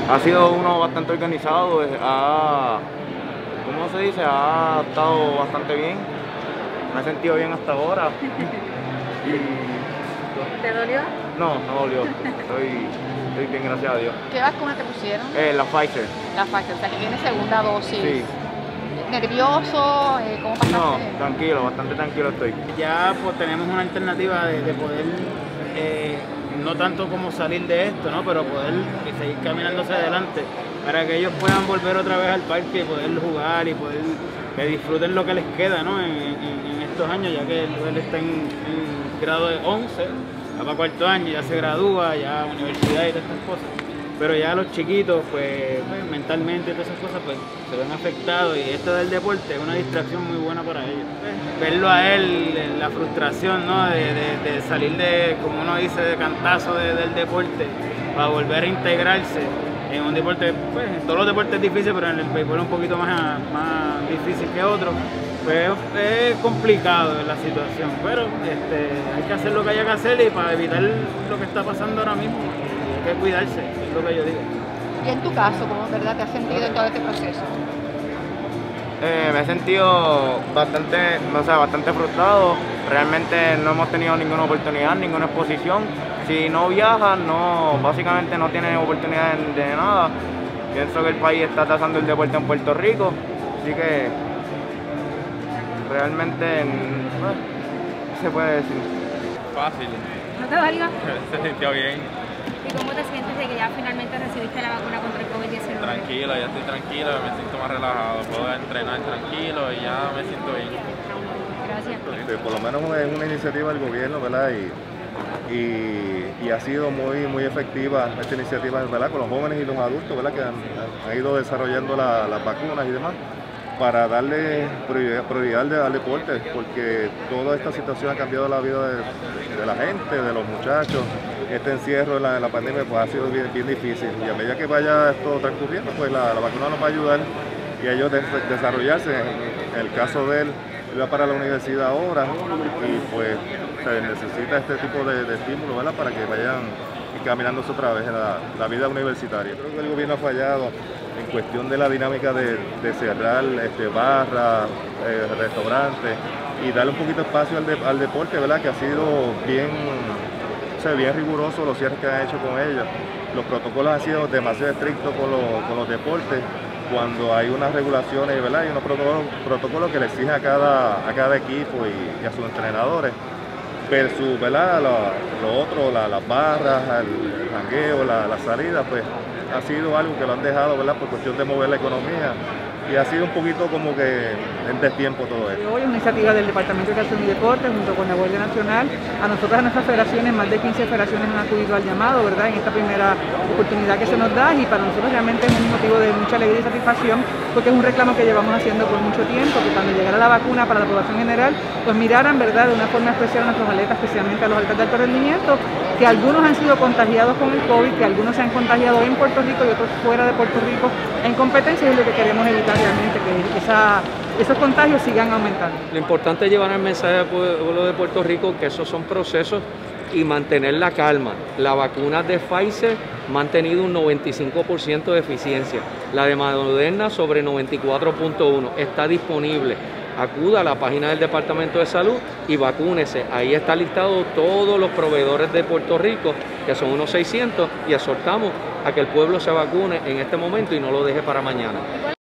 Ha sido uno bastante organizado, ¿cómo se dice? Ha estado bastante bien, me he sentido bien hasta ahora. Y ¿Te dolió? no dolió, estoy bien, gracias a Dios. ¿Qué vacuna te pusieron? La Pfizer. La Pfizer, o sea que tiene segunda dosis. Sí. ¿Nervioso? ¿Cómo pasaste? No, tranquilo, bastante tranquilo estoy. Ya pues tenemos una alternativa de poder, no tanto como salir de esto, ¿no? Pero poder seguir caminando hacia adelante para que ellos puedan volver otra vez al parque y poder jugar y poder que disfruten lo que les queda, ¿no? En estos años, ya que él está en grado de 11, va para cuarto año, ya se gradúa, ya universidad y todas estas cosas. Pero ya los chiquitos, pues mentalmente y todas esas cosas, pues se ven afectados, y esto del deporte es una distracción muy buena para ellos. Verlo a él, la frustración, ¿no? de salir de, como uno dice, de cantazo del deporte, para volver a integrarse en un deporte, pues en todos los deportes es difícil, pero en el béisbol es un poquito más difícil que otro. Pues es complicado la situación, pero hay que hacer lo que haya que hacer, y para evitar lo que está pasando ahora mismo, hay que cuidarse, es lo que yo digo. Y en tu caso, ¿cómo verdad te has sentido en todo este proceso? Me he sentido bastante frustrado. Realmente no hemos tenido ninguna oportunidad, ninguna exposición. Si no viajas, básicamente no tienes oportunidad de nada. Pienso que el país está atrasando el deporte en Puerto Rico, así que realmente ¿qué se puede decir? Fácil. ¿No te dolió? Se sintió bien. ¿Y cómo te sientes de que ya finalmente recibiste la vacuna contra el COVID-19? Tranquilo, ya estoy tranquilo, me siento más relajado. Puedo entrenar tranquilo y ya me siento bien. Gracias. Por lo menos es una iniciativa del gobierno, ¿verdad? Y ha sido muy efectiva esta iniciativa, ¿verdad? Con los jóvenes y los adultos, ¿verdad? Que han ido desarrollando las vacunas y demás, para darle prioridad al deporte, porque toda esta situación ha cambiado la vida de la gente, de los muchachos. Este encierro en la pandemia pues ha sido bien difícil, y a medida que vaya esto transcurriendo, pues la vacuna nos va a ayudar y a ellos desarrollarse. En el caso de él va para la universidad ahora, y pues se necesita este tipo de estímulo, ¿verdad? Para que vayan encaminándose otra vez en la vida universitaria. Creo que el gobierno ha fallado en cuestión de la dinámica de cerrar barras, restaurantes, y darle un poquito de espacio al deporte, ¿verdad? Que ha sido bien riguroso los cierres que han hecho con ellos. Los protocolos han sido demasiado estrictos con los deportes, cuando hay unas regulaciones, ¿verdad? Y unos protocolos que le exigen a cada equipo y a sus entrenadores, versus, ¿verdad? Lo otro, las barras, el jangueo, la salida, pues ha sido algo que lo han dejado, ¿verdad? Por cuestión de mover la economía, y ha sido un poquito como que en destiempo todo esto. Hoy es una iniciativa del Departamento de Educación y Deporte junto con la Guardia Nacional. A nosotras, a nuestras federaciones, más de 15 federaciones han acudido al llamado, ¿verdad? En esta primera oportunidad que se nos da, y para nosotros realmente es un motivo de mucha alegría y satisfacción, porque es un reclamo que llevamos haciendo por mucho tiempo, que cuando llegara la vacuna para la población general, pues miraran, ¿verdad?, de una forma especial a nuestros atletas, especialmente a los atletas de alto rendimiento, que algunos han sido contagiados con el COVID, que algunos se han contagiado en Puerto Rico y otros fuera de Puerto Rico en competencias, y lo que queremos evitar realmente, que esos contagios sigan aumentando. Lo importante es llevar el mensaje al pueblo de Puerto Rico que esos son procesos, y mantener la calma. La vacuna de Pfizer ha mantenido un 95% de eficiencia, la de Moderna sobre 94.1%, está disponible. Acuda a la página del Departamento de Salud y vacúnese. Ahí está listado todos los proveedores de Puerto Rico, que son unos 600, y exhortamos a que el pueblo se vacune en este momento y no lo deje para mañana.